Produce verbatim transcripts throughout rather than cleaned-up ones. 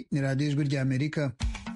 ni radiyo ijwi ry'Amerika.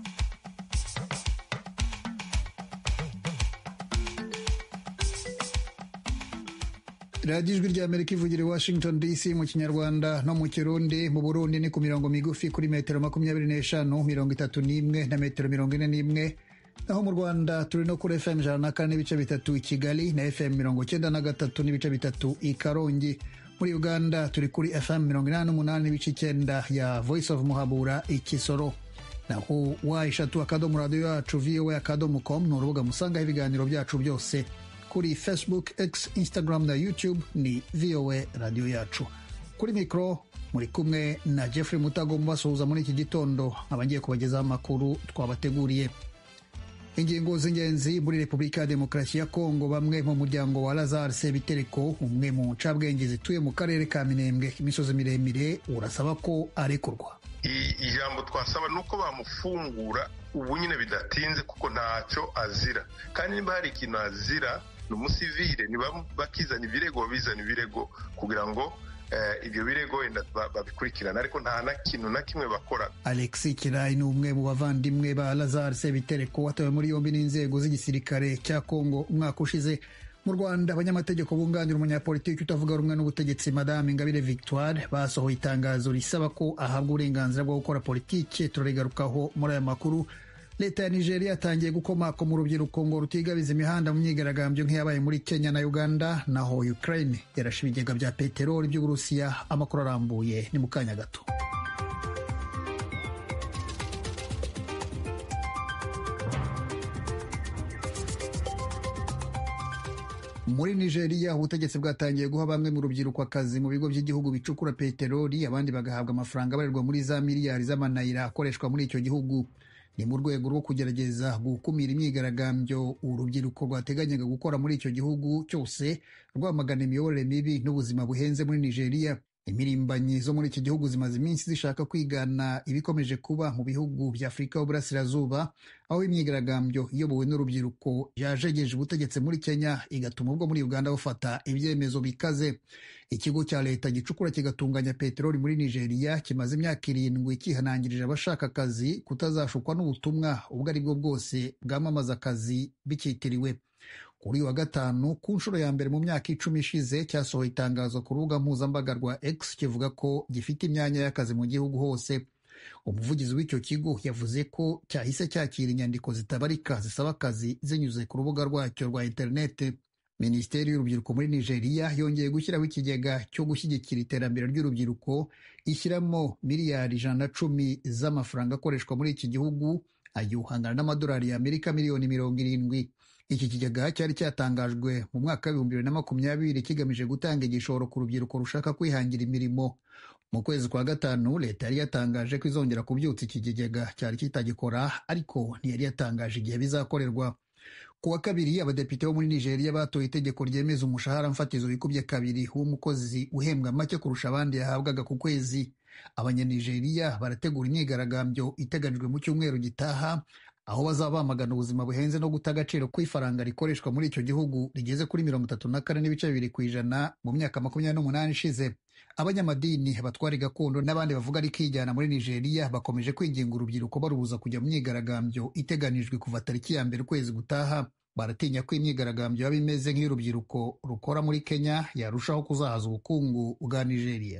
radiyo ijwi ry'Amerika ivugira i Washington D C mu Kinyarwanda no mu Kirundi. Mu Burundi ni ku mirongo migufi kuri metero makumyabiri n'eshanu, mirongo itatu n'imwe na metero mirongo ine n'imwe. Naho mu Rwanda turi no kuri F M ijana na kane n'ibice bitatu i Kigali na F M mirongo icyenda na gatatu n'ibice bitatu i Karongi. Muri Uganda turi kuri F M mirongo inani n'umunani n'ibice icyenda ya Voice of Muhabura i Kisoro. Naho wa eshatu akadomo radio yacu V O A akadomo com ni urubuga musangaho ibiganiro byacu byose. Kuri Facebook, X, Instagram na YouTube ni V O A radio yacu. Kuri mikro muri kumwe na Jeffrey Mutago mubasuhuza muri iki gitondo, abangiye kubagezaho amakuru twabateguriye. Ingingo z'ingenzi muri Repubulika ya Demokarasi ya Kongo. Bamwe mu muryango wa Lazare Sebitereko, umwe mu ncabwenge zituye mu karere ka Minembwe imisozi miremire, urasaba ko arekurwa. Ijambo twasaba nuko bamufungura ubu nyine bidatinze, kuko ntacyo azira, kandi niba hari ikintu azira ni umusivile. Niba bakizana ibirego bizana ibirego kugira ngo Uh, ibyo birego wenda babikurikirana, ariko nta na kintu na kimwe bakora. Alexis Kirayi ni umwe mu bavandimwe ba Lazare Sebitereko watawe muri yombi n'inzego z'igisirikare cya Kongo umwaka ushize. Mu Rwanda abanyamategeko bunganira umunyapolitiki utavuga rumwe n'ubutegetsi Madame Ingabire Victoire basohoye itangazo risaba ko ahabwa uburenganzira bwo gukora politiki. Turaregarukaho muri aya makuru. Leta ya Nigeria yatangiye gukomako mu rubyiruko ngo rutigabiza imihanda mu myigaragambyo nk'iyabaye muri Kenya na Uganda. Naho Ukraine yarashe ibigega bya peteroli by'Uburusiya. Amakuru arambuye ni mu kanya gato. Muri Nigeria ubutegetsi bwatangiye guha bamwe mu rubyiruko akazi mu bigo by'igihugu bicukura peteroli, abandi bagahabwa amafaranga abarirwa muri za miliyari z'amanayira akoreshwa muri icyo gihugu. Ni mu rwego rwo kugerageza gukumira imyigaragambyo urubyiruko rwateganyaga gukora muri icyo gihugu cyose rwamagana imiyoborere mibi n'ubuzima buhenze muri Nigeria. Imirimbanyi zo muri iki gihugu zimaze iminsi zishaka kwigana ibikomeje kuba mu bihugu bya Afurika y'Uburasirazuba, aho imyigaragambyo iyobowe n'urubyiruko yajegeje ubutegetsi muri Kenya igatuma ubwo muri Uganda bufata ibyemezo bikaze. Ikigo cya leta gicukura kigatunganya peteroli muri Nigeria kimaze imyaka irindwi kihanangirije abashaka akazi kutazashukwa n'ubutumwa ubwo ari bwo bwose bwamamaza akazi bicyitiriwe. Kuri wa gatanu ku nshuro ya mbere mu myaka icumi ishize cyasohoye itangazo ku rubuga mpuzambaga rwa X kivuga ko gifite imyanya y'akazi mu gihugu hose. Umuvugizi w'icyo kigo yavuze ko cyahise cyakira inyandiko zitabarika zisaba akazi zinyuze ku rubuga rwacyo rwa interineti. Minisiteri y'urubyiruko muri Nigeria yongeye gushyiraho ikigega cyo gushyigikira iterambere ry'urubyiruko, ishyiramo miliyari ijana na cumi z'amafaranga akoreshwa muri iki gihugu, ayuhangana n'amadolari y'Amerika miliyoni mirongo irindwi. Iki kigega cyari cyatangajwe mu mwaka w'ibihumbi bibiri na makumyabiri kigamije gutanga igishoro ku rubyiruko rushaka kwihangira imirimo. Mu kwezi kwa gatanu leta yari yatangaje ko izongera kubyutsa iki kigega cyari kitagikora, ariko ntiyari yatangaje igihe bizakorerwa. Ku wa kabiri abadepite bo muri Nigeria batoye itegeko ryemeza umushahara mfatizo wikubye kabiri w'umukozi uhembwa make kurusha abandi yahabwaga ku kwezi. Abanyanigeria barategura imyigaragambyo iteganyijwe mu cyumweru gitaha, aho bazaba bamagana ubuzima buhenze no guta agaciro kw'ifaranga rikoreshwa muri icyo gihugu rigeze kuri mirongo itatu na kane n'ibice bibiri ku ijana mu myaka makumyabiri n'umunani ishize. Abanyamadini, abatwari gakondo n'abandi bavuga ari kijyana muri Nigeria bakomeje kwinginga urubyiruko barubuza kujya mu myigaragambyo iteganijwe kuva tariki ya mbere ukwezi gutaha. Baratinya ko imyigaragambyo yaba imeze nk'iy'urubyiruko rukora muri Kenya yarushaho kuzahaza ubukungu bwa Nigeria.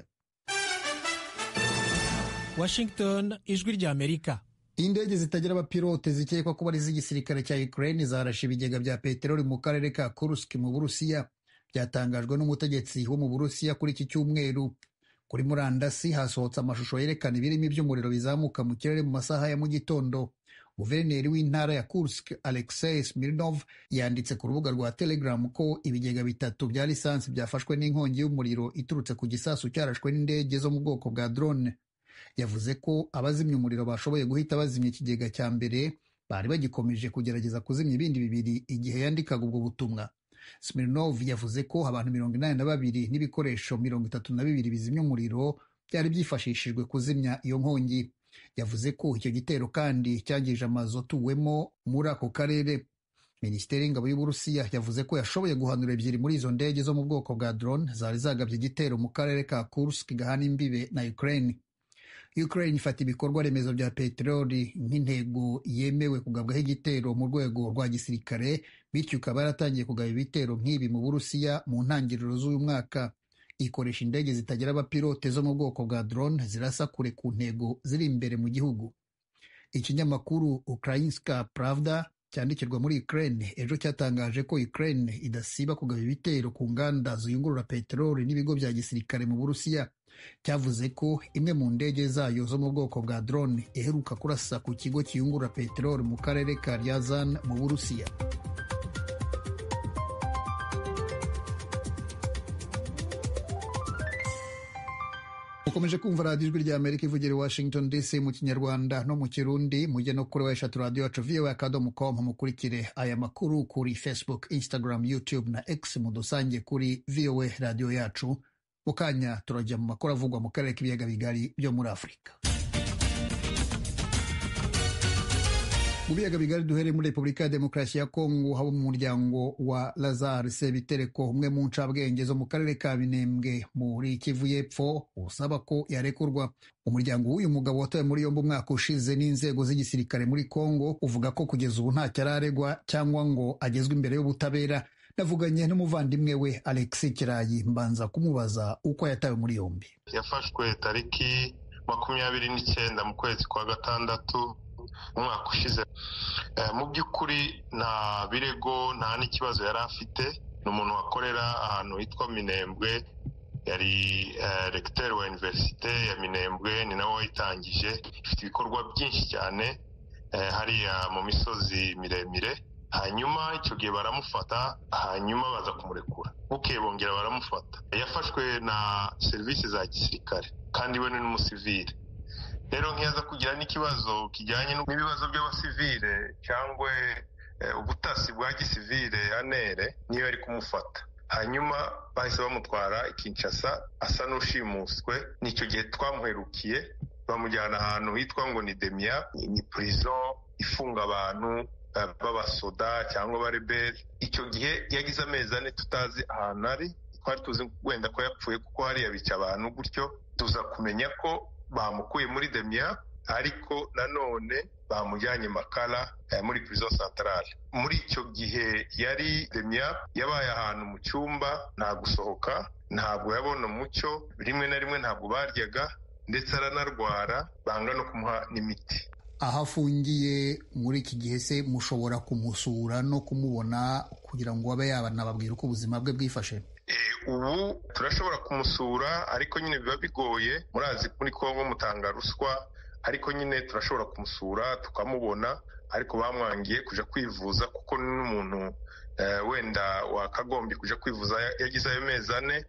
Washington, ijwi ry'Amerika. Indege zitagira abapilote zikekwa kuba ari iz'igisirikare cya Ukraine zarashe ibigega bya peteroli mu karere ka Kursk mu Burusiya. Byatangajwe n'umutegetsi wo mu Burusiya kuri iki cyumweru. Kuri murandasi hasohotse amashusho yerekana ibirimi by'umuriro bizamuka mu kirere mu masaha ya mu gitondo. Guverineri w'intara ya Kursk Alexei Smirnov yanditse ku rubuga rwa Telegram ko ibigega bitatu bya lisansi byafashwe n'inkongi y'umuriro iturutse ku gisasu cyarashwe n'indege zo mu bwoko bwa drone. Yavuze ko abazimya umuriro bashoboye guhita bazimya ikigega cya mbere, bari bagikomeje kugerageza kuzimya ibindi bibiri igihe yandikaga ubwo butumwa. Smirnov yavuze ko abantu mirongo inani na babiri n'ibikoresho mirongo itatu na bibiri bizimya umuriro byari byifashishijwe kuzimya iyo nkongi. Yavuze ko icyo gitero kandi cyangije amazu atuwemo muri ako karere. Minisiteri y'ingabo y'Uburusiya yavuze ko yashoboye guhanura ebyiri muri izo ndege zo mu bwoko bwa drone zari zagabye igitero mu karere ka Kursk gahana imbibe na Ukraine. Ukraine ifata ibikorwa remezo bya peteroli nk'intego yemewe kugabwaho igitero mu rwego rwa gisirikare, bityo ikaba yaratangiye kugaba ibitero nk'ibi mu Burusiya mu ntangiriro z'uyu mwaka. Ikoresha indege zitagira abapilote zo mu bwoko bwa drone zirasa kure ku ntego ziri imbere mu gihugu. Ikinyamakuru Ukrainska Pravda cyandikirwa muri Ukraine ejo cyatangaje ko Ukraine idasiba kugaba ibitero ku nganda ziyungurura peteroli n'ibigo bya gisirikare mu Burusiya. Cyavuze ko imwe mu ndege zayo zo mu bwoko bwa drone iheruka kurasa ku kigo kiyungurura peteroli mu karere ka Ryazan mu Burusiya. Ukomeje kumva radiyo ijwi rya Amerika ivugira i Washington D C mu Kinyarwanda no mu Kirundi. Mujye no kuri weshatu radiyo yacu voa akadomo com mukurikire aya makuru kuri Facebook, Instagram, YouTube na X. Mudusange kuri voa radiyo yacu. Mu kanya turajya mu makuru avugwa mu karere k'ibiyaga bigari byo muri Afurika. Mu biyaga bigari duhere muri Repubulika ya Demokarasi ya Kongo, haba mu muryango wa Lazare Sebitereko, umwe mu ncabwenge zo mu karere ka Minembwe muri Kivu y'Epfo, usaba ko yarekurwa. Umuryango w'uyu mugabo watawe muri yombi umwaka ushize n'inzego z'igisirikare muri Kongo uvuga ko kugeza ubu ntacyo araregwa cyangwa ngo agezwe imbere y'ubutabera. Navuganye n'umuvandimwe we Alexis Kirayi mbanza kumubaza uko yatawe muri yombi. Yafashwe tariki makumyabiri n'icyenda mu kwezi kwa gatandatu umwaka ushize. Mu by'ukuri nta birego nta n'ikibazo yari afite. Ni umuntu wakorera ahantu hitwa Minembwe, yari recteur wa universite ya Minembwe, ni nawe wayitangije. Ifite ibikorwa byinshi cyane hariya mu misozi miremire. Hanyuma icyo gihe baramufata, hanyuma baza kumurekura. Bukeye bongera baramufata. Yafashwe na serivisi za gisirikare kandi we ni n'umusivile. Rero nkiyaza kugira n'ikibazo kijyanye n'ibibazo by'abasivile cyangwa ubutasi bwa gisivile anere, niyo yari kumufata. Hanyuma bahise bamutwara i Kinshasa asa n'ushimuswe. N'icyo gihe twamuherukiye bamujyana ahantu hitwa ngo ni Demia, ni prison ifunga abantu b'abasoda cyangwa abareberi. Icyo gihe yagize amezi ane tutazi ahantu ari. Twari tuzi wenda ko yapfuye kuko hariya bica abantu gutyo. Tuza kumenya ko bamukuye muri Demia, ariko nanone bamujyanye Makala muri prison centrale. Muri icyo gihe yari Demia, yabaye ahantu mu cyumba, nta gusohoka, ntabwo yabona umucyo, rimwe na rimwe ntabwo baryaga, ndetse aranarwara, banga no kumuha n'imiti. Aho afungiye muri iki gihe se mushobora kumusura no kumubona kugira ngo abe yabanababwira uko ubuzima bwe bwifashe? Ubu turashobora kumusura, ariko nyine biba bigoye. Murazi muri Kongo mutanga ruswa, ariko nyine turashobora kumusura tukamubona, ariko bamwangiye kuja kwivuza kuko n'umuntu wenda wakagombye kuja kwivuza yagize ayo mezi ane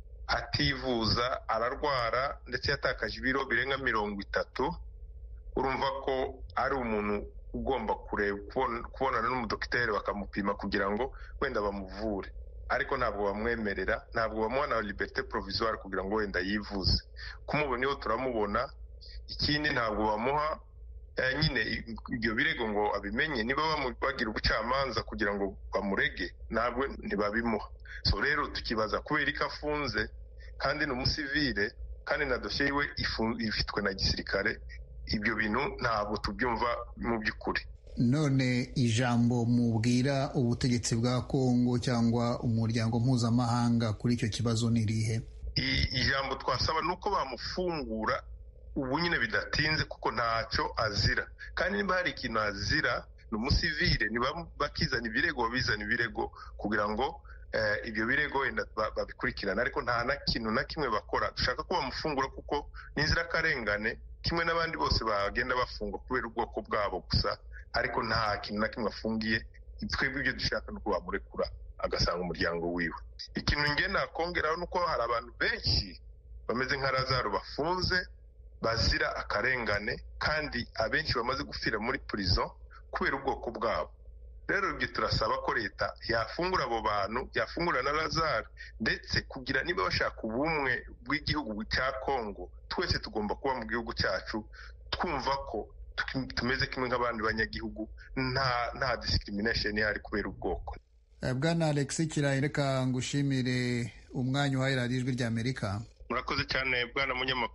ativuza, ararwara ndetse yatakaje ibiro birenga mirongo itatu. Urumva ko ari umuntu ugomba kureba kubonana n'umudokiteri bakamupima kugira ngo wenda bamuvure, ariko ntabwo bamwemerera, ntabwo bamuha na liberté provisoire kugira ngo wenda yivuze. Kumubona iyo turamubona. Ikindi ntabwo bamuha nyine ibyo birego ngo abimenye, niba bagira ubucamanza kugira ngo bamurege ntabwo ntibabimuha. So rero tukibaza kubera ko afunze kandi ni umusivile kandi na dosiye yiwe ifitwe na gisirikare. Ibyo bintu ntabwo tubyumva mu by'ukuri. None ijambo mubwira ubutegetsi bwa Kongo cyangwa umuryango mpuzamahanga kuri icyo kibazo ni irihe? Ijambo twasaba nuko bamufungura ubu nyine bidatinze kuko ntacyo azira, kandi niba hari ikintu azira ni umusivile. Niba bakizana ibirego babizana ibirego kugira ngo ibyo birego wenda babikurikirana, ariko nta na kintu na kimwe bakora. Dushaka ko bamufungura kuko n'inzirakarengane kimwe n'abandi bose bagenda bafungwa kubera ubwoko bwabo gusa, ariko nta kintu na kimwe afungiye. Twebwe ibyo dushaka nuko bamurekura agasanga umuryango wiwe. Ikintu nge nakongeraho nuko hari abantu benshi bameze nka Lazaro bafunze bazira akarengane, kandi abenshi bamaze gupfira muri prison kubera ubwoko bwabo. Rero ibyo turasaba ko leta yafungura abo bantu, yafungura na Lazaro, ndetse kugira niba bashaka ubumwe bw'igihugu cya Kongo, twese tugomba kuba mu gihugu cyacu twumva ko tumeze kimwe nk'abandi banyagihugu, nta nta discrimination ihari kubera ubwoko. Bwana Alexis Kirayi, reka ngushimire umwanya uhaye radiyo ijwi rya Amerika. Murakoze cyane bwana munyamakuru.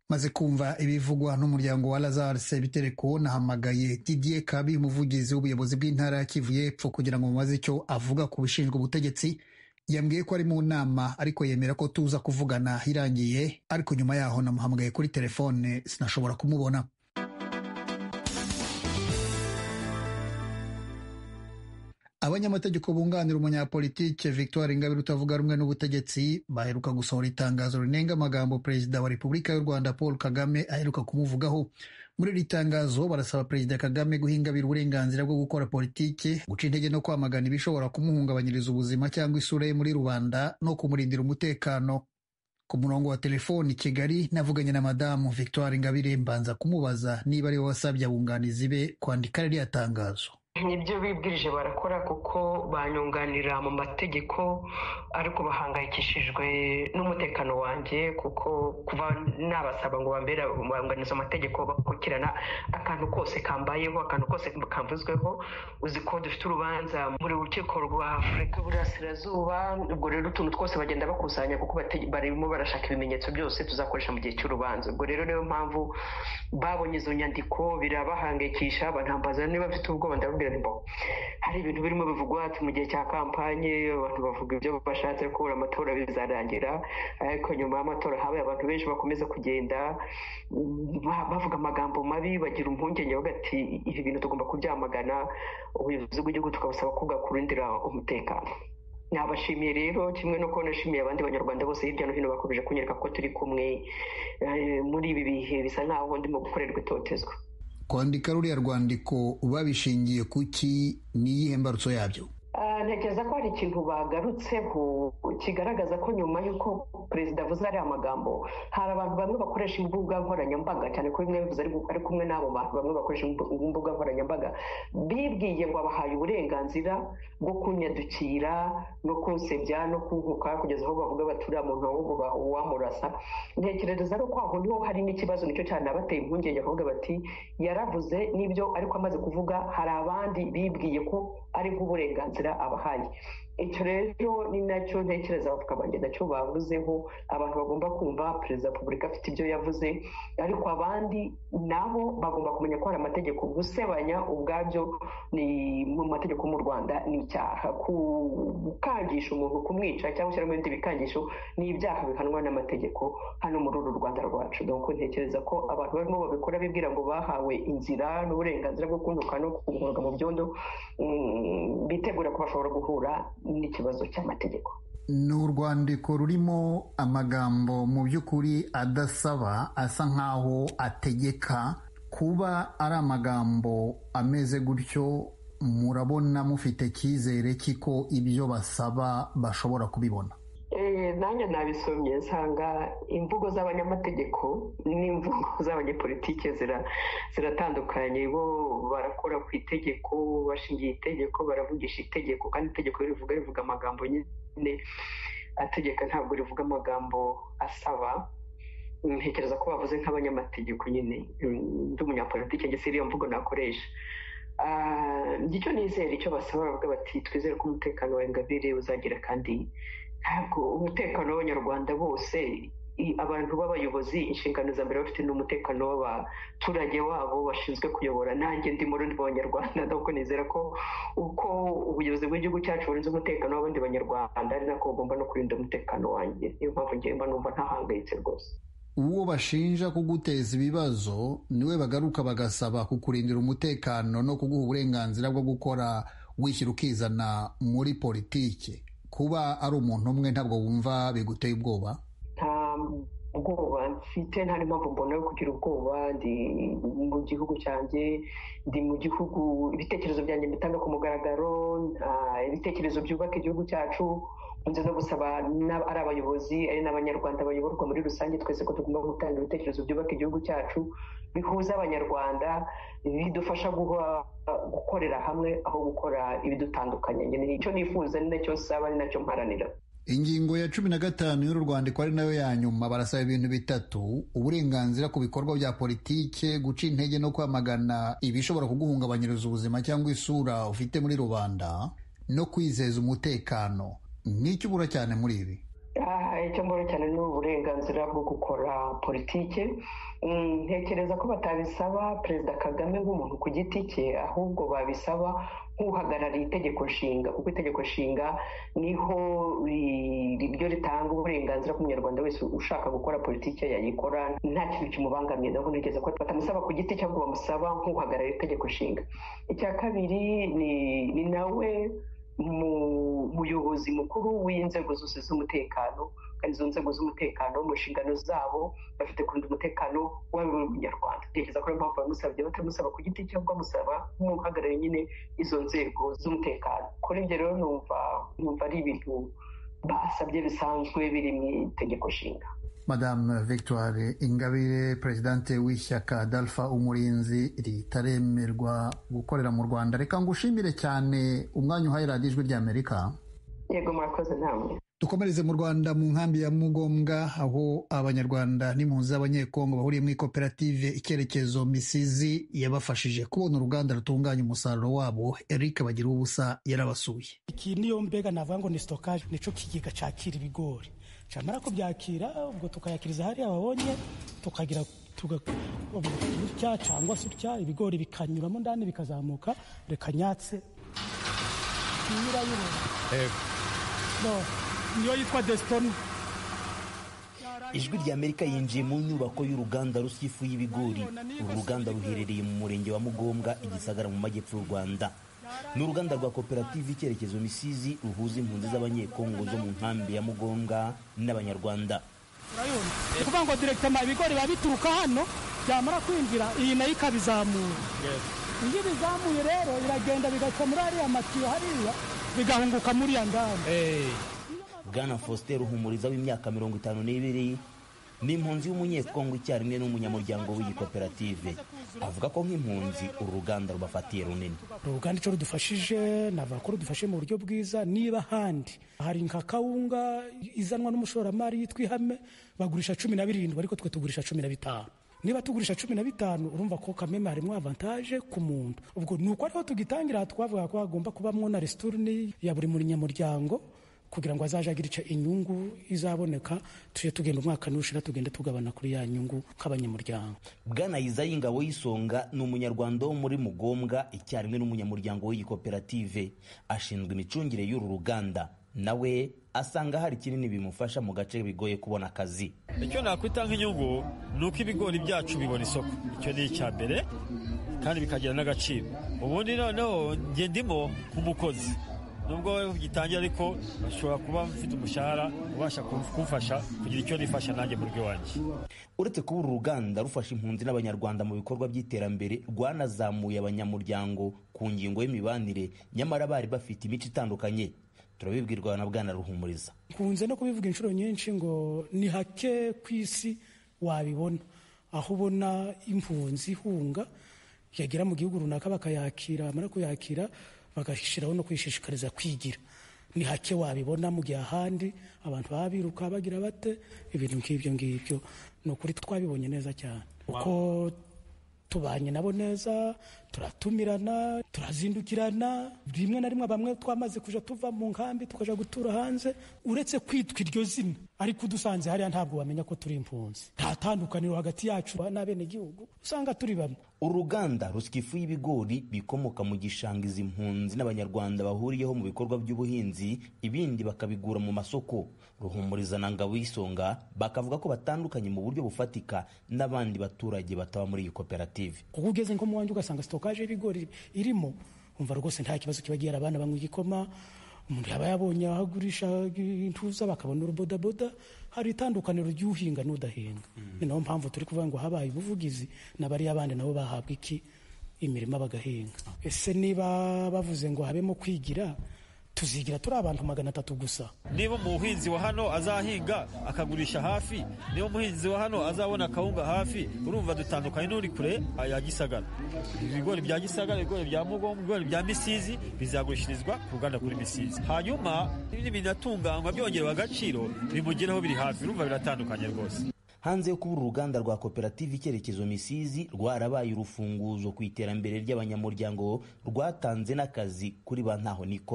maze kumva ibivugwa n'umuryango wa Lazare Sebitereko nahamagaye Didier Kabi umuvugizi w'ubuyobozi bw'intara ya Kivu y'Epfo kugira ngo mubaze icyo avuga ku bishinzwe ubutegetsi. Yambwiye ko ari mu nama ariko yemera ko tuza kuvugana irangiye, ariko nyuma yaho namuhamagaye kuri telefone sinashobora kumubona. Abanyamategeko bunganira umunyapolitike Victoire Ingabire utavuga rumwe n'ubutegetsi baheruka gusohora itangazo rinenga amagambo Perezida wa Repubulika y'u Rwanda Paul Kagame aheruka kumuvugaho. Muri iri tangazo barasaba Perezida Kagame guha Ingabire uburenganzira bwo gukora politike, guca intege no kwamagana ibishobora kumuhungabanyiriza ubuzima cyangwa isura ye muri rubanda no kumurindira umutekano. Ku murongo wa telefoni i Kigali navuganye na Madamu Victoire Ingabire mbanza kumubaza niba ari we wasabye abunganizi be kwandika ririya tangazo. Nibyo bibwirije barakora kuko banyunganira mu mategeko ariko bahangayikishijwe n'umutekano wanjye kuko kuva nabasaba ngo bambera banganiza amategeko bakurikirana akantu kose kambayeho akantu kose kamvuzweho. Uzi ko dufite urubanza muri rukiko rwa Afurika y'Uburasirazuba, ubwo rero utuntu twose bagenda bakusanya kuko barimo barashaka ibimenyetso byose tuzakoresha mu gihe cy'urubanza. Ubwo rero niyo mpamvu babonye izo nyandiko birabahangayikisha, banambaza niba bafite ubwoba. Ndababwira hari ibintu birimo bivugwa ati mu gihe cya kampanye abantu bavuga ibyo bashatse ko amatora bizarangira, ariko nyuma y'amatora habaye abantu benshi bakomeza kugenda bavuga amagambo mabi, bagira impungenge bagati ibi bintu tugomba kubyamagana. Ubuyobozi bw'igihugu tukabasaba ko bwakurindira umutekano. Nabashimiye rero kimwe no kubona nashimiye abandi banyarwanda bose hirya no hino bakomeje kunyereka ko turi kumwe muri ibi bihe bisa nkaho ndimo gukorerwa itotezwa. Kwandika ruriya rwandiko babishingiye kuki, niyihe mbarutso yabyo? Ntekereza ko hari ikintu bagarutseho kigaragaza ko nyuma y'uko perezida avuze ariya magambo hari abantu bamwe bakoresha imbuga nkoranyambaga, cyane ko bimwe bivuze ari kumwe n'abo bantu bamwe bakoresha imbuga nkoranyambaga, bibwiye ngo abahaye uburenganzira bwo kunyadukira no kunsebya no kunkuka kugeza aho bavuga bati uriya muntu ahubwo wamurasa. Ntekereza ko aho niho hari n'ikibazo, nicyo cyane abateye impungenge bavuga bati yaravuze n'ibyo ariko amaze kuvuga hari abandi bibwiye ko ari nk'uburenganzira abahaye. Icyo rero ni nacyo ntekereza abavuga banjye nacyo bavuzeho, abantu bagomba kumva perezida wa repubulika afite ibyo yavuze, ariko abandi nabo bagomba kumenya ko hari amategeko. Gusebanya ubwabyo ni mu mategeko mu Rwanda ni icyaha, gukangisha umuntu kumwica cyangwa gushyiramo ibindi bikangisho ni ibyaha bihanwa n'amategeko hano muri uru Rwanda rwacu. Donc ntekereza ko abantu barimo babikora bibwira ngo bahawe inzira n'uburenganzira bwo kuntuka no kuguhorwa mu byondo bitegura ko bashobora guhura n'ikibazo cy'amategeko. Ni urwandiko rurimo amagambo mu by'ukuri adasaba, asa nkaho ategeka. Kuba ari amagambo ameze gutyo, murabona mufite icyizere cy'iko ibyo basaba bashobora kubibona? Nanjye nabisomye nsanga imvugo z'abanyamategeko n'imvugo z'abanyepolitike ziratandukanye. Bo barakora ku itegeko, bashingiye itegeko, baravugisha itegeko, kandi itegeko rivuga rivuga amagambo nyine ategeka, ntabwo rivuga amagambo asaba. Ntekereza ko bavuze nk'abanyamategeko nyine, ndi umunyapolitike njye siriyo mvugo nakoresha. Icyo nizera icyo basaba bavuga bati twizere ko umutekano wa Ingabire uzagira, kandi ntabwo umutekano w'abanyarwanda bose, abantu b'abayobozi inshingano za mbere bafite n'umutekano w'abaturage wabo bashinzwe kuyobora. Nanjye ndi mu rundi b'abanyarwanda, nuko nizera ko uko ubuyobozi bw'igihugu cyacu burinze umutekano w'abandi banyarwanda ari nako bugomba no kurinda umutekano wanjye. Niyo mpamvu ngiye mba numva ntahangayitse rwose. Uwo bashinja kuguteza ibibazo niwe bagaruka bagasaba kukurindira umutekano no kuguha uburenganzira bwo gukora wishyira ukizana muri politike. Kuba ari umuntu umwe ntabwo wumva biguteye ubwoba? Nta ubwoba mfite, nta n'impamvu mbona yo kugira ubwoba. Ndi mu gihugu cyanjye, ndi mu gihugu, ibitekerezo byanjye mbitanga ku mugaragaro, ibitekerezo byubaka igihugu cyacu. Nzi no gusaba ari abayobozi ari n'abanyarwanda bayoborwa muri rusange, twese ko tugomba gutanga ibitekerezo byubaka igihugu cyacu, bihuza abanyarwanda, bidufasha gukorera hamwe aho gukora ibidutandukanye. Nicyo nifuza, ni nacyo saba, ni nacyo mparanira. Ingingo ya cumi na gatanu y'uru rwandiko ari nayo ya nyuma barasaba ibintu bitatu: uburenganzira ku bikorwa bya politike, guca intege no kwamagana ibishobora kuguhungabanyiriza ubuzima cyangwa isura ufite muri rubanda, no kwizeza umutekano. N'icyo ubura cyane muri ibi? icyo mbona cyane ni uburenganzira bwo gukora politike. Ntekereza ko batabisaba Perezida Kagame nk'umuntu ku giti cye, ahubwo babisaba nk'uhagarariye itegeko nshinga, kuko itegeko nshinga niho ryo ritanga uburenganzira ku munyarwanda wese ushaka gukora politike yayikora nta kintu kimubangamiye. Naho ntekereza ko batamusaba ku giti cye, ahubwo bamusaba nk'uhagarariye itegeko nshinga. Icya kabiri ni, ni nawe umuyobozi mukuru w'inzego zose z'umutekano, kandi izo nzego z'umutekano mu nshingano zabo bafite kurinda umutekano w'abari munyarwanda. Ntekereza ko ariyo mpamvu bamusabye, batamusaba ku giti cye, bamusaba nk'uhagarariye nyine izo nzego z'umutekano. Kuri ibyo rero numva numva ari ibintu basabye bisanzwe biri mu itegeko nshinga. Madame Victoire Ingabire, Presidente w'ishyaka Dalpha Umurinzi ritaremerwa gukorera mu Rwanda, reka ngushimire cyane umwanya uhaye radiyo Ijwi ry'Amerika. Yego, murakoze namwe. Dukomereze mu Rwanda, mu nkambi ya Mugombwa, aho abanyarwanda n'impunzi z'abanyekongo bahuriye muri koperative Icyerekezo Misizi yabafashije kubona uruganda rutunganya umusaruro wabo. Eric Bagiruwubusa yarabasuye. Iki niyo mbega navuga ngo ni stockage, nico kigega cakira ibigori, camara ko byakira ubwo tukayakiriza hari ababonye, tukagira tugutya cyangwa se utya ibigori bikanyuramo ndani bikazamuka rekanyatse nyira yuro ego no niyo yitwa Deston. Ijwi ry'Amerika yinjiye mu nyubako y'uruganda rusifu y'ibigori. Uru ruganda ruherereye mu murenge wa Mugombwa, igisagara mu majyepfo y'u Rwanda. Ni uruganda rwa koperative Icyerekezo Misizi ruhuza impunzi z'abanyekongo zo mu nkambi ya Mugombwa n'abanyarwanda. Urayona kuvuga ngo directement ibigori babituruka hano byamara kwinjira iyi nayo ikabizamura. Iyo bizamuye rero iragenda bigaca muri ariya matiyo hariya bigahunguka muri ya ndani. Bwana Faustin Ruhumuriza w'imyaka mirongo itanu n'ibiri ni impunzi y'umunyekongo icyarimwe n'umunyamuryango w'iyi koperative. Avuga ko nk'impunzi uru ruganda rubafatiye runini. Uruganda icyo rudufashije navuga ko rudufashe mu buryo bwiza. Niba handi hari nka kawunga izanwa n'umushoramari yitwa Ihame bagurisha cumi na birindwi, ariko twe tugurisha cumi na bitanu. Niba tugurisha cumi na bitanu urumva ko kameme harimo avantage ku muntu. Ubwo nuko ariho tugitangira twavuga ko hagomba kubamwo na restaurant ya buri munyamuryango kugira ngo azaje agira inyungu izaboneka, tuje tugenda umwaka nushira tugenda tugabana kuri ya nyungu nk'abanyamuryango. Bwana Izayi Ngabo y'Isonga ni umunyarwanda wo muri Mugombwa icyarimwe n'umunyamuryango w'iyi koperative, ashinzwe imicungire y'uru ruganda. Nawe asanga hari kinini bimufasha mu gace bigoye kubona akazi. Icyo nakwita nk'inyungu nuko ibigori byacu bibona isoko, icyo ni icya mbere kandi bikagira n'agaciro. Ubundi noneho nge ndimo nk'umukozi, nubwo gitangira ariko ashobora kuba mfite umushahara ubasha kumfasha kugira icyo nifasha nanjye mu ryo wanjye. Uretse kuba uru ruganda rufasha impunzi n'abanyarwanda mu bikorwa by'iterambere, rwanazamuye abanyamuryango ku ngingo y'imibanire, nyamara bari bafite imico itandukanye. Turabibwirwa na Bwana Ruhumuriza. Kunze no kubivuga inshuro nyinshi ngo ni hake kwisi wabibona aho ubona impunzi hunga yagera mu gihugu runaka bakayakira, amara kuyakira bagashiraho no kwishishikariza kwigira. Ni hake wabibona mu gihe ahandi abantu babiruka bagira bate ibintu nk'ibyo ngibyo. No kuri twabibonye neza cyane uko tubanye nabo neza, turatumirana, turazindukirana. Rimwe na rimwe bamwe twamaze kuja tuva mu nkambi tukaja gutura hanze, uretse kwitwa iryo zina ariko dusanze hariya ntabwo bamenya ko turi impunzi. Nta tandukaniro hagati yacu n'abene gihugu, usanga turi bamwe. Uruganda rusya ifu y'ibigori bikomoka mu gishanga izi impunzi n'abanyarwanda bahuriyeho mu bikorwa by'ubuhinzi, ibindi bakabigura mu masoko. Ruhumuriza na Ngabo y'Isonga bakavuga ko batandukanye mu buryo bufatika n'abandi baturage bataba muri iyi koperative. Kuko ugeze nko mu wanjye ugasanga stockage y'ibigori irimo, umva rwose nta kibazo kibagira. Abana banywa igikoma, umuntu yaba yabonye ahagurisha intuza bakabona urubodaboda. Hari itandukaniro ry'uhinga n'udahinga. mm. Ni nayo mpamvu turi kuvuga ngo habaye ubuvugizi n'abari abandi nabo bahabwa iki imirima bagahinga. Ese niba bavuze ngo habemo kwigira, tuzigira turi abantu magana atatu gusa. Niba umuhinzi wa hano azahinga akagurisha hafi, niba umuhinzi wa hano azabona akawunga hafi, urumva dutandukanye n'uri kure ya Gisagara. Ibigori bya Gisagara, ibigori bya Mugombwa, ibigori bya Misizi bizagurishirizwa ku ruganda kuri Misizi, hanyuma n'ibintu atunganywa byongerewe agaciro bimugeraho biri hafi. Urumva biratandukanye rwose. Hanze yo kuba uruganda rwa koperative Icyerekezo Misizi rwarabaye urufunguzo ku iterambere ry'abanyamuryango, rwatanze n'akazi kuri ba ntaho nikora.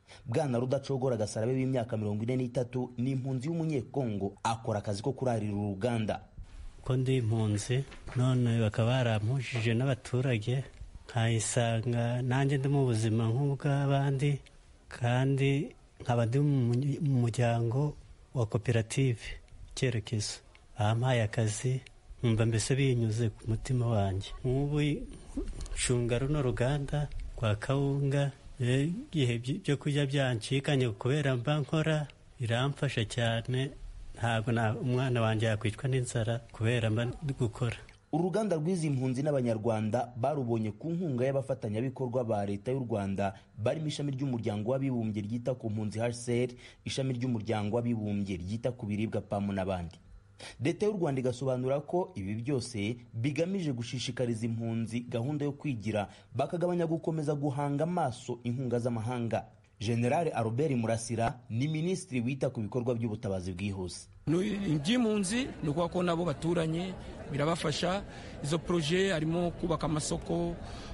Bwana Rudacogora Gasarabe w'imyaka mirongo ine n'itatu ni impunzi y'umunyekongo, akora akazi ko kurarira uruganda. Ko ndi impunzi none bakaba barampujije n'abaturage, nkayisanga nanjye ndi mu buzima nk'ubw'abandi, kandi nkaba ndi mu muryango wa koperative Icyerekezo. Ampaye akazi nkumva mbese binyuze ku mutima wanjye. Nk'ubu nshunga runo ruganda rwa kawunga, igihe byo kurya byancikanye kubera mba nkora, biramfasha cyane. Ntabwo umwana wanjye yakwicwa n'inzara kubera mba ndi gukora. Uruganda rw'izi mpunzi n'abanyarwanda barubonye ku nkunga y'abafatanyabikorwa ba leta y'u Rwanda, barimo ishami ry'umuryango w'abibumbye ryita ku mpunzi H C R, ishami ry'umuryango w'abibumbye ryita ku biribwa P A M n'abandi. Leta y'u Rwanda igasobanura ko ibi byose bigamije gushishikariza impunzi gahunda yo kwigira, bakagabanya gukomeza guhanga amaso inkunga z'amahanga. General Albert Murasira ni minisitiri wita ku bikorwa by'ubutabazi bwihuse. Iby'impunzi ni uko ko nabo baturanye birabafasha. Izo projet harimo kubaka amasoko,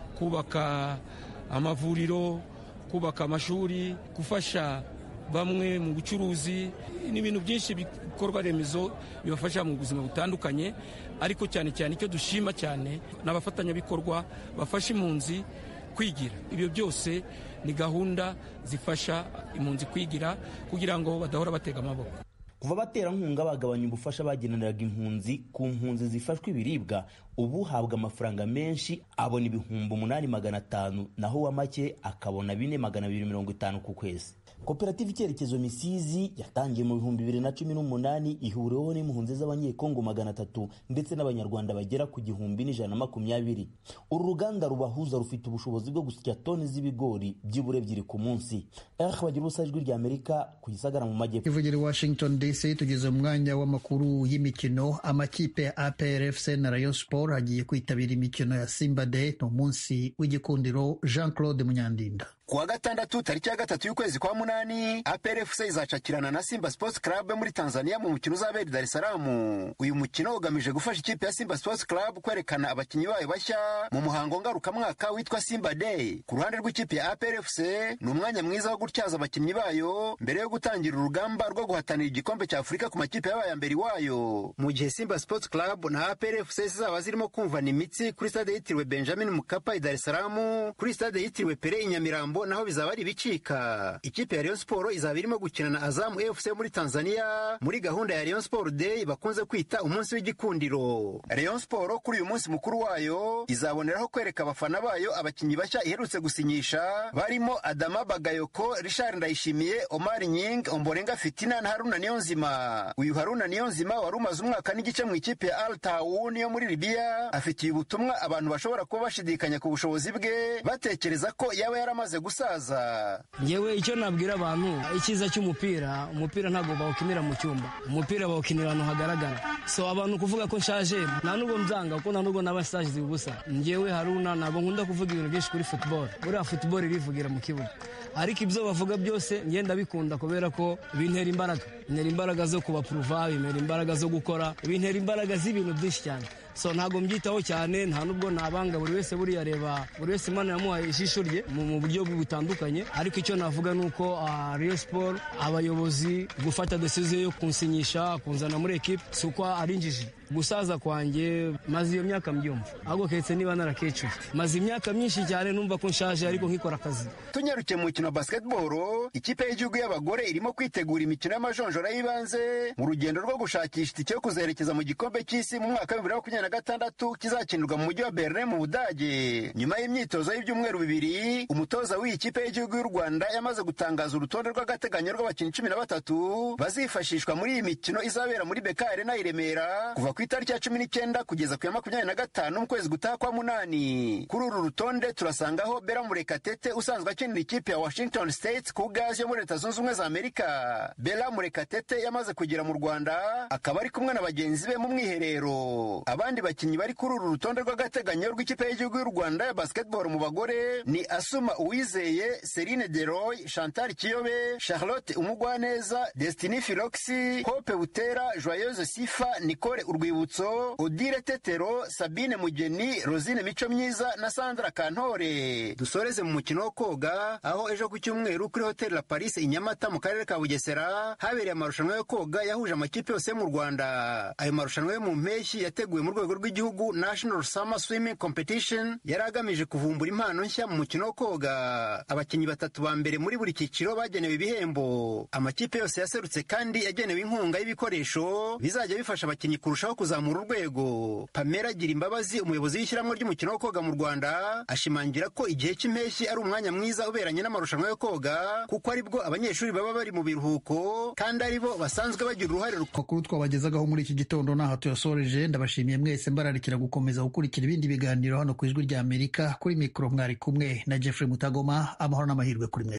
kubaka amavuriro, kubaka amashuri, gufasha bamwe mu bucuruzi n'ibintu byinshi bikorwa remezo bibafasha mu buzima butandukanye. Ariko cyane cyane icyo dushima cyane n'abafatanyabikorwa bafasha impunzi kwigira. Ibyo byose ni gahunda zifasha impunzi kwigira kugira ngo badahora batega amaboko. Kuva baterankunga bagabanya ubufasha bageneraga impunzi ku mpunzi zifashwe ibiribwa, ubu habwa amafaranga menshi, abona ibihumbi umunani magana atanu, naho wa make akabona bine magana abiri mirongo itanu ku kwezi. Koperative Icyerekezo Misizi yatangiye mu bihumbi bibiri na cumi n'umunani, ihuriweho n'impunzi z'abanyekongo magana atatu ndetse n'abanyarwanda bagera ku gihumbi n'ijana na makumyabiri. Uru ruganda rubahuza rufite ubushobozi bwo gusya toni z'ibigori by'ibure ebyiri ku munsi. Eh bagira ubusajwi rya Amerika ku Gisagara mu majyepfo. Ivugira Washington D C, tugeze umwanya w'amakuru y'imikino. Amakipe ya A P R F C na Rayon Sport hagiye kwitabira imikino ya Simba Day no munsi w'igikundiro. Jean Claude Munyandinda. Kuwa gatandatu tariki ya gatatu y'ukwezi kwa munani, A P R F C izacakirana na Simba Sports Club muri Tanzania mu mukino uzabera Dar es Salaam. Uyu mukino ugamije gufasha ikipe ya Simba Sports Club kwerekana abakinnyi bayo bashya mu muhango ngarukamwaka witwa Simba Day. Ku ruhande rw'ikipe ya A P R F C ni umwanya mwiza wo gutyaza abakinnyi bayo mbere yo gutangira urugamba rwo guhatanira igikombe cya Afurika ku makipe y'abaya mbere wayo. Mu gihe Simba Sports Club na A P R F C zizaba zirimo kumvana imitsi kuri stade yitiriwe Benjamin Mkapa i Dar es Salaam, kuri stade yitiriwe Pele i Nyamirambo naho bizaba ari bicika. Ikipe ya Rayon Sport izaba irimo gukina na Azam F C muri Tanzania muri gahunda ya Rayon Sport Day bakunze kwita umunsi w'igikundiro. Rayon Sport kuri uyu munsi mukuru wayo izaboneraho kwereka abafana bayo abakinnyi bashya iherutse gusinyisha, barimo Adama Bagayoko, Richard Ndayishimiye, Omar Nying, Omborenga Fitina na Haruna Niyonzima. Uyu Haruna Niyonzima wari umaze umwaka n'igice mu ikipe ya Al Tawoun yo muri Libya, afitiye ubutumwa abantu bashobora kuba bashidikanya ku bushobozi bwe, batekereza ko yaba yaramaze gusaza. Yewe icyo nabwira abantu, icyiza cy'umupira, umupira ntabwo bawukinira mu cyumba, umupira bawukinira ahantu hagaragara. So abantu kuvuga ko nshaje nta nubwo mbyanga, kuko nta nubwo nabasaje ubusa. Njyewe Haruna ntabwo nkunda kuvuga ibintu byinshi kuri football, buriya football irivugira mu kibuga. Ariko ibyo bavuga byose ngenda bikunda kubera ko bintera imbaraga, bintera imbaraga zo kubapuruva, bintera imbaraga zo gukora, bintera imbaraga z'ibintu byinshi cyane. So ntago mbyitaho cyane, nta nubwo nabanga, buri wese buri yareba, buri wese Imana yamuhaye ijisho rye mu buryo butandukanye. Ariko icyo navuga nuko uh, Rayon Sport abayobozi gufata decision yo kunsinyisha kunzana muri equipe suko arinjije. Gusaza kwanjye maze iyo myaka mbyumva, ahubwo ketse niba narakecu maze imyaka myinshi cyane numva ko nshaje ariko nkikora akazi. Tunyaruke mu mukino wa basketball, ikipe y'igihugu y'abagore irimo kwitegura imikino y'amajonjora y'ibanze mu rugendo rwo gushakisha itike yo kuzerekeza mu gikombe cy'isi mu mwaka wa bibiri na makumyabiri na gatandatu kizakinirwa mu mujyi wa Berlin mu Budage. Nyuma y'imyitozo y'ibyumweru bibiri, umutoza w'iyi kipe y'igihugu y'u Rwanda yamaze gutangaza urutonde rw'agateganyo rw'abakinnyi cumi na batatu bazifashishwa muri iyi mikino izabera muri B K Arena i Remera kuva ku itariki ya cumi n'icyenda kugeza ku ya makumyabiri na gatanu mu kwezi gutaha kwa munani. Kuri uru rutonde turasangaho Bella Murekatete usanzwe akinira ikipe ya Washington State ku gazi yo muri Leta Zunze Ubumwe za Amerika. Bella Murekatete yamaze kugera mu Rwanda akaba ari kumwe na bagenzi be mu mwiherero. Abandi bakinnyi bari kuri uru rutonde rw'agateganyo rw'ikipe y'igihugu y'u Rwanda ya basketball mu bagore ni Asuma Uwizeye, Celine Deroy, Chantal Kiyobe, Charlotte Umugwaneza, Destiny Filoxi, Hope Butera, Joyeuse Sifa, Nicole Urwi rwibutso, Odile Tetero, Sabine Mugeni, Rosine Mico Myiza na Sandra Kantore. Dusoreze mu mukino wo koga, aho ejo ku cyumweru kuri Hotel La Paris i Nyamata mu karere ka Bugesera habereye amarushanwa yo koga yahuje amakipe yose mu Rwanda. Ayo marushanwa yo mu mpeshyi yateguwe mu rwego rw'igihugu National Summer Swimming Competition yari agamije kuvumbura impano nshya mu mukino wo koga. Abakinnyi batatu ba mbere muri buri cyiciro bagenewe ibihembo. Amakipe yose yaserutse kandi yagenewe inkunga y'ibikoresho bizajya bifasha abakinnyi kurushaho kuzamura urwego. Pamela Girimbabazi, umuyobozi w'ishyirahamwe ry'umukino wo koga mu Rwanda, ashimangira ko igihe cy'impeshyi ari umwanya mwiza uberanye n'amarushanwa yo koga kuko aribwo abanyeshuri baba bari mu biruhuko kandi aribo basanzwe bagira uruhare rukuru. Twabagezagaho muri iki gitondo naho tuyasoreje. Ndabashimiye mwese, mbararikira gukomeza gukurikira ibindi biganiro hano ku Ijwi ry'Amerika. Kuri mikoro mwari kumwe na Jeffrey Mutagoma. Amahoro n'amahirwe kuri mwe.